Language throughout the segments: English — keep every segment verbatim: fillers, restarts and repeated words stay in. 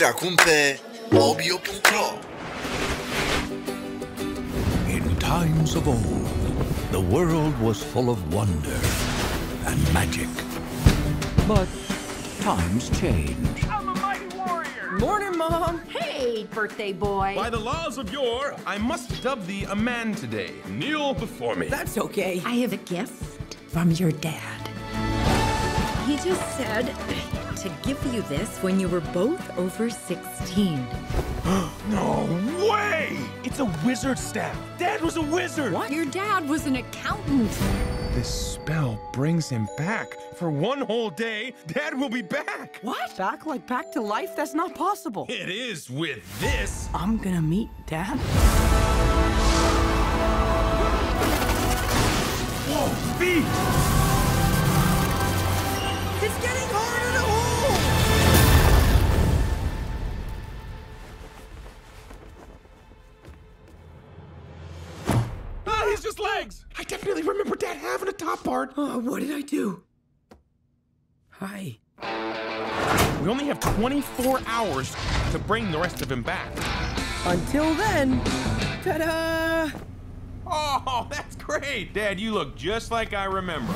acum pe obio punct ro. In times of old, the world was full of wonder and magic. But times change. I'm a mighty warrior! Morning, Mom! Hey, birthday boy! By the laws of yore, I must dub thee a man today. Kneel before me. That's okay. I have a gift from your dad. He just said to give you this when you were both over sixteen. No way! It's a wizard staff. Dad was a wizard. What? Your dad was an accountant. This spell brings him back. For one whole day, Dad will be back. What? Back like back to life? That's not possible. It is with this. I'm gonna meet Dad. Whoa, feet! It's getting harder to hold! Ah, he's just legs. I definitely remember Dad having a top part. Oh, what did I do? Hi. We only have twenty-four hours to bring the rest of him back. Until then, ta-da! Oh, that's great. Dad, you look just like I remember.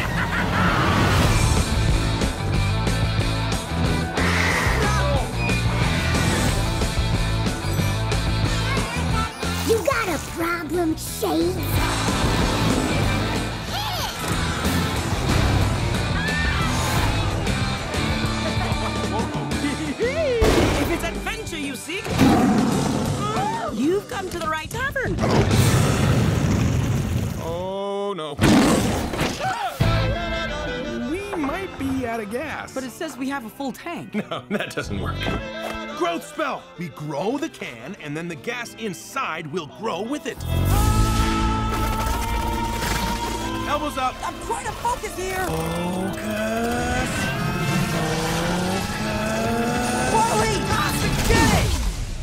You got a problem, Shades? If it's adventure you seek, you've come to the right tavern. Oh, no. We might be out of gas. But it says we have a full tank. No, that doesn't work. Growth spell. We grow the can, and then the gas inside will grow with it. Elbows up. I'm trying to focus here. Focus. Wally, get it!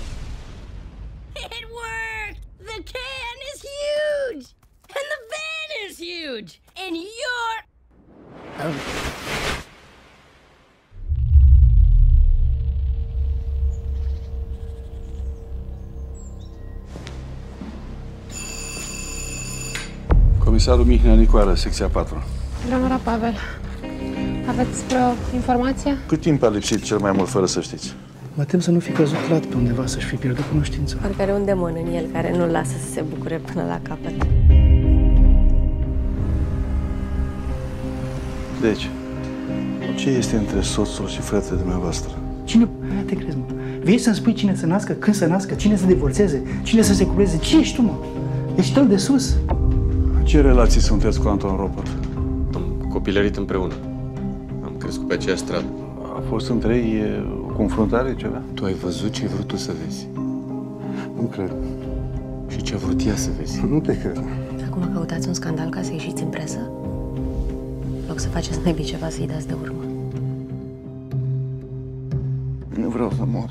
It worked! The can is huge! And the van is huge! And you're... Comisarul Mihnea Nicoară, secția patru. Dragora Pavel, aveți vreo informație? Cât timp a lipsit cel mai mult fără să știți? Mă tem să nu fi căzut lat pe undeva, să-și fi pierdut cunoștința. Parcă are un demon în el care nu-l lasă să se bucure până la capăt. Deci, ce este între soțul și fratele dumneavoastră? Cine te crezi, mă? Vei să-mi spui cine să nască, când să nască, cine să divorțeze, cine să se cupleze? Ce ești tu, mă? Ești tău de sus? Ce relații sunteți cu Anton Ropăt? Am copilărit împreună. Am crescut pe aceeași stradă. A fost între ei o confruntare, ceva? Tu ai văzut ce ai vrut tu să vezi. Nu cred. Și ce a vrut ea să vezi. Nu te cred. Acum căutați un scandal ca să ieșiți în presă? În loc să faceți nebii ceva să-i dați de urmă. Nu vreau să mor.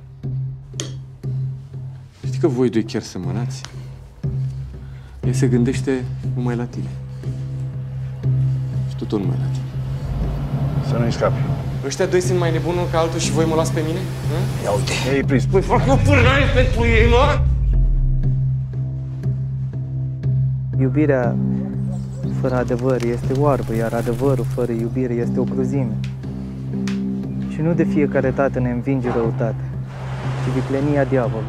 Știi că voi doi chiar semănați? Ea se gândește numai la tine. Și tu tot numai la tine. Să nu-i scapi. Ăștia doi sunt mai nebuni unul ca altul și voi mă luați pe mine? Hă? Ia uite. Ei, prins. Păi fac o pârnaie pentru ei, mă! Iubirea fără adevăr este oarbă, iar adevărul fără iubire este o cruzime. Și nu de fiecare dată ne învinge răutatea, ci viclenia diavolului.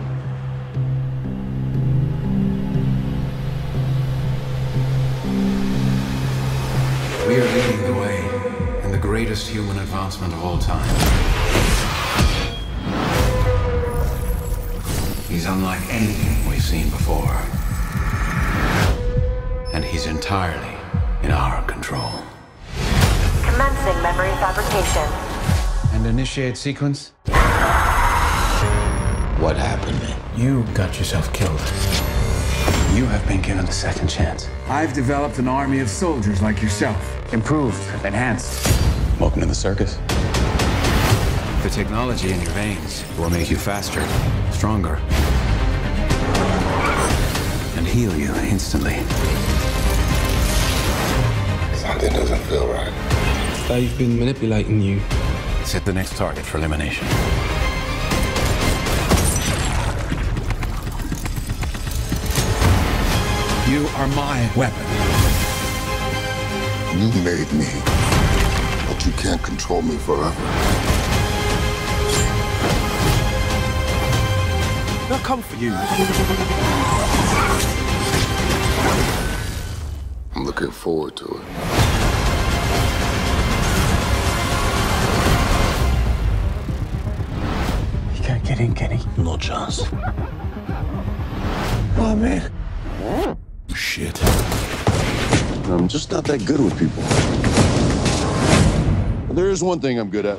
We are leading the way in the greatest human advancement of all time. He's unlike anything we've seen before. And he's entirely in our control. Commencing memory fabrication. And initiate sequence? What happened? You got yourself killed. You have been given a second chance. I've developed an army of soldiers like yourself. Improved, enhanced. Welcome to the circus. The technology in your veins will make you faster, stronger, and heal you instantly. Something doesn't feel right. They've been manipulating you. Set the next target for elimination. You are my weapon. You made me, but you can't control me forever. They'll come for you. I'm looking forward to it. You can't get in, Kenny. No chance. Oh, man. Shit. I'm just not that good with people. But there is one thing I'm good at.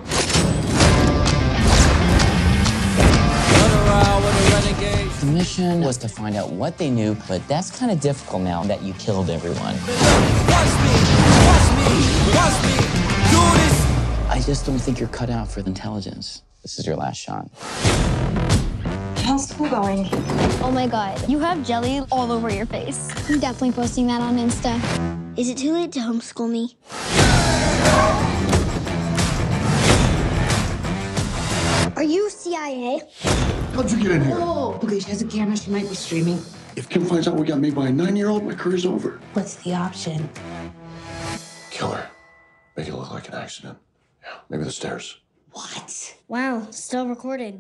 The mission was to find out what they knew, but that's kind of difficult now that you killed everyone. Watch me! Watch me! Watch me! Do this! I just don't think you're cut out for intelligence. This is your last shot. How's school going? Oh my god, you have jelly all over your face. I'm definitely posting that on Insta. Is it too late to homeschool me? Are you C I A? How'd you get in here? Oh, okay, she has a camera. She might be streaming. If Kim finds out we got made by a nine-year-old, my career's over. What's the option? Kill her. Make it look like an accident. Yeah, maybe the stairs. What? Wow, still recording.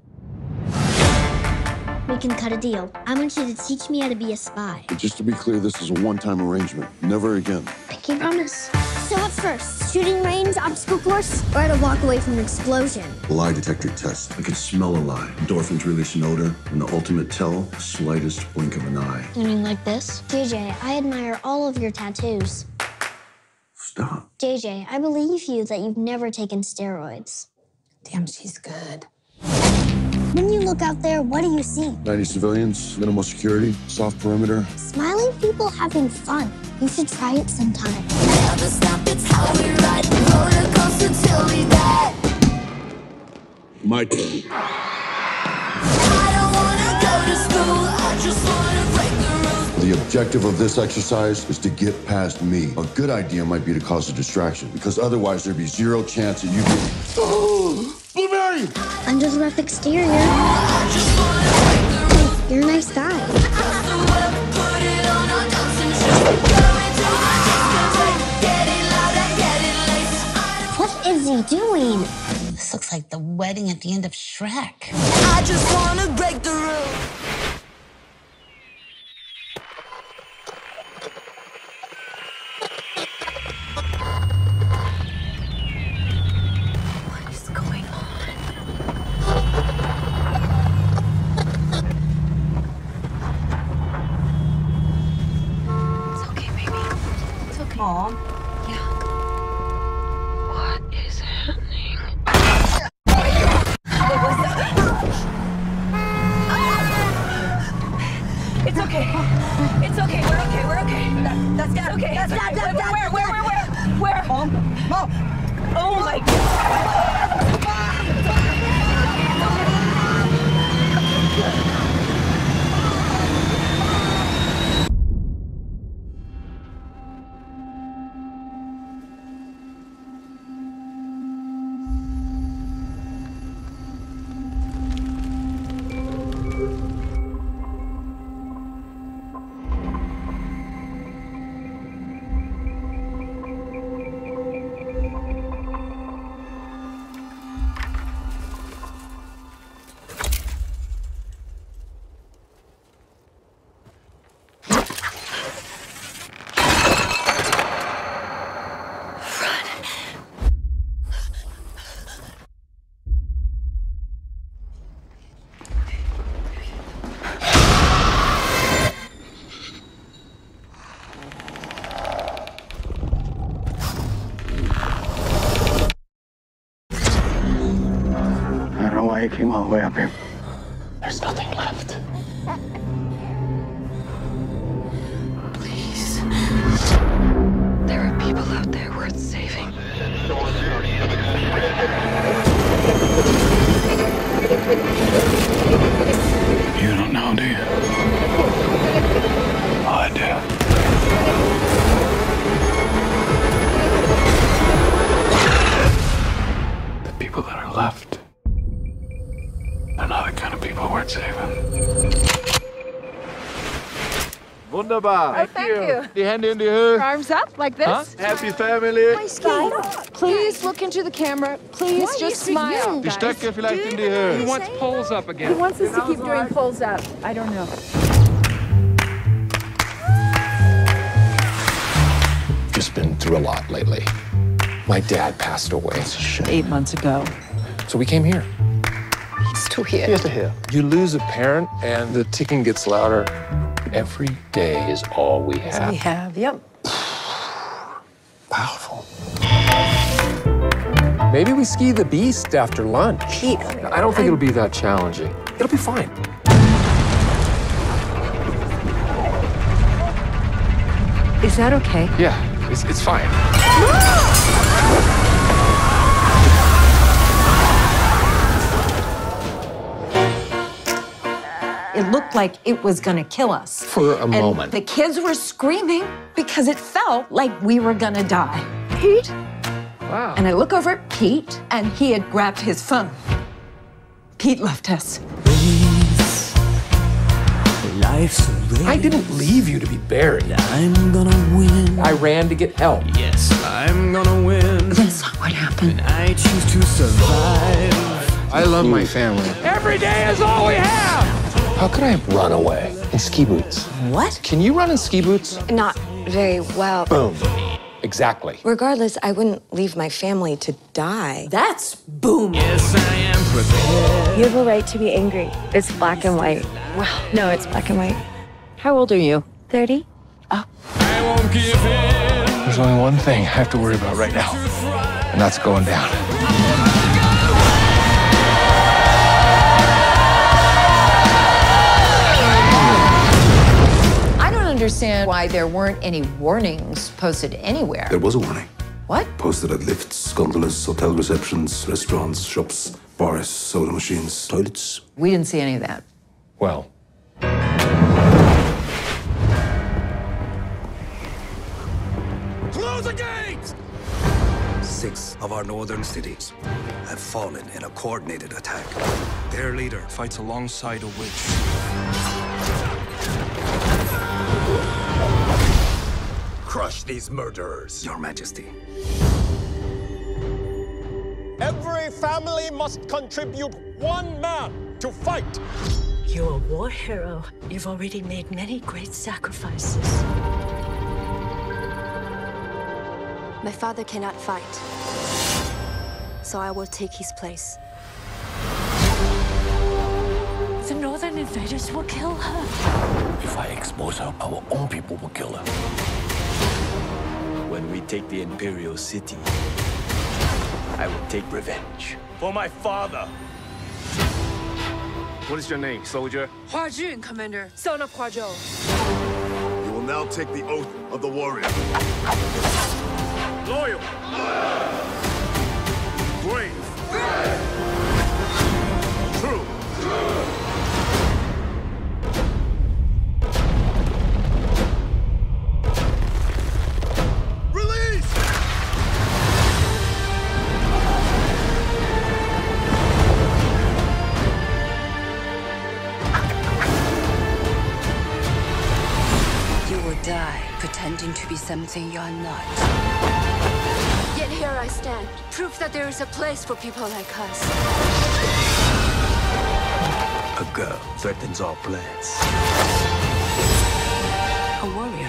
We can cut a deal. I want you to teach me how to be a spy. But just to be clear, this is a one-time arrangement. Never again. Pinky promise. So what's first? Shooting range, obstacle course, or how to walk away from an explosion? A lie detector test. I can smell a lie. Endorphins release an odor, and the ultimate tell, the slightest blink of an eye. You mean like this? J J, I admire all of your tattoos. Stop. J J, I believe you that you've never taken steroids. Damn, she's good. When you look out there, what do you see? ninety civilians, minimal security, soft perimeter. Smiling people having fun. You should try it sometime. Never stop, it's how we ride the roller coaster till we die. My turn. I don't wanna go to school, I just wanna break the rules. The objective of this exercise is to get past me. A good idea might be to cause a distraction, because otherwise there'd be zero chance that you could... Oh, Blueberry! Under the rough exterior, you're a nice guy. What is he doing? This looks like the wedding at the end of Shrek. I just wanna break the rules. What is going on? It's okay, baby. It's okay. Mom. Yeah. What is happening? It's okay. It's okay. We're okay. We're okay. That, that's that's okay. That's not that. Where, where, where, where, where? Where? Mom. Mom. Oh my God. I don't know why you came all the way up here. There's nothing left. Please. There are people out there worth saving. You don't know, do you? Oh, I do. The people that are left, they're not the kind of people worth saving. Bună Wunderbar. Oh, thank you. Die Hände in die Höhe. Arms up like this. Huh? Happy family. Please look into the camera. Please just smile. Die Stöcke vielleicht in die Höhe. He wants poles up He again. wants us to keep doing pulls up. I don't know. Just been through a lot lately. My dad passed away. Eight months ago. So we came here. He's still here. He's still here. You lose a parent and the ticking gets louder. Every day is all we have. We have, yep. Powerful. Maybe we ski the beast after lunch. Pete, I don't think it'll be that challenging. It'll be fine. Is that okay? Yeah, it's, it's fine. It looked like it was gonna kill us. For a and moment. The kids were screaming because it felt like we were gonna die. Pete? Wow. And I look over at Pete, and he had grabbed his phone. Pete left us. I didn't leave you to be buried. I'm gonna win. I ran to get help. Yes, I'm gonna win. That's not what happened. I choose to survive. I love my family. Every day is all we have. How could I run away in ski boots? What? Can you run in ski boots? Not very well. Boom. Exactly. Regardless, I wouldn't leave my family to die. That's boom. Yes, I am prepared. You have a right to be angry. It's black and white. Well, no, it's black and white. How old are you? thirty? I won't give in. There's only one thing I have to worry about right now, and that's going down. I don't understand why there weren't any warnings posted anywhere. There was a warning. What? Posted at lifts, gondolas, hotel receptions, restaurants, shops, bars, soda machines, toilets. We didn't see any of that. Well. Close the gates! Six of our northern cities have fallen in a coordinated attack. Their leader fights alongside a witch. Crush these murderers, Your Majesty. Every family must contribute one man to fight. You're a war hero. You've already made many great sacrifices. My father cannot fight, so I will take his place. The northern invaders will kill her. If I expose her, our own people will kill her. When we take the Imperial City, I will take revenge for my father. What is your name, soldier? Hua Jun, Commander. Son of Hua Zhou. You will now take the oath of the warrior. Loyal. Brave. True. Release! You will die pretending to be something you're not. Yet here I stand, proof that there is a place for people like us. A girl threatens our plans. A warrior.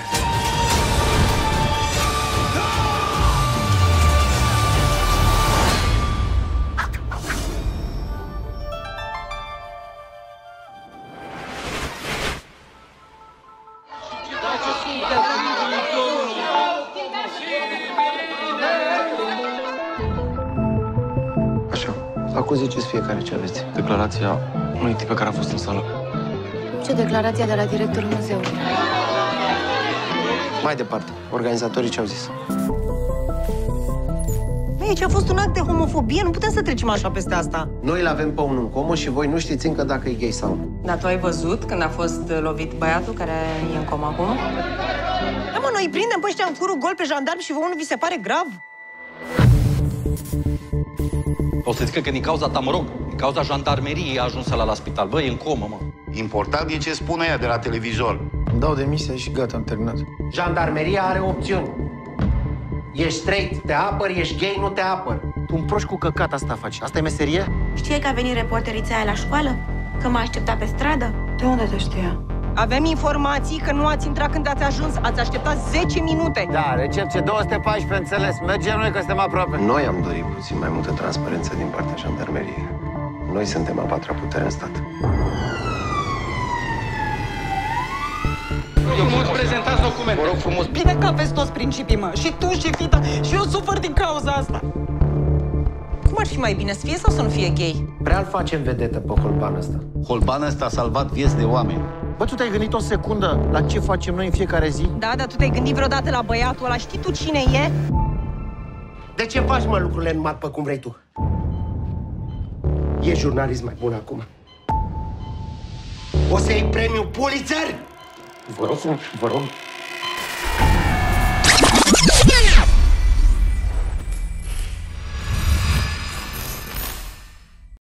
Așa, acum ziceți fiecare ce aveți. Declarația unui tip pe care a fost în sală. Ce declarația de la directorul muzeului? Mai departe, organizatorii ce au zis? Aici a fost un act de homofobie, nu putem să trecem așa peste asta. Noi îl avem pe unul în comă și voi nu știți încă dacă e gay sau nu. Dar tu ai văzut când a fost lovit băiatul care e în comă acum? Da, mă, noi îi prindem pe ăștia în curul gol pe jandarmi și vouă nu vi se pare grav? O să zică că din cauza ta, mă rog, din cauza jandarmeriei a ajuns la la spital. Băi, e în comă, mă. Important e ce spune ea de la televizor. Îmi dau demisia și gata, am terminat. Jandarmeria are opțiuni. Ești straight, te apăr, ești gay, nu te apăr. Tu un proști cu căcat asta faci. Asta e meserie? Știi că a venit reporterița aia la școală? Că m-a așteptat pe stradă? De unde te știa? Avem informații că nu ați intrat când ați ajuns. Ați așteptat zece minute. Da, recepție două sute paisprezece, înțeles. Mergem noi că suntem aproape. Noi am dorit puțin mai multă transparență din partea jandarmeriei. Noi suntem a patra putere în stat. Eu frumos prezentați documente. Vă rog frumos. Bine că aveți toți principii, mă. Și tu, și fita. Și eu sufăr din cauza asta. Cum ar fi mai bine, să fie sau să nu fie gay? Prea-l facem vedetă pe holbanul ăsta. Holbanul ăsta a salvat vieți de oameni. Bă, tu te-ai gândit o secundă la ce facem noi în fiecare zi? Da, dar tu te-ai gândit vreodată la băiatul ăla? Știi tu cine e? De ce faci, mă, lucrurile numai pe cum vrei tu? E jurnalist mai bun acum. O să iei premiul Pulitzer? Vă rog, vă rog.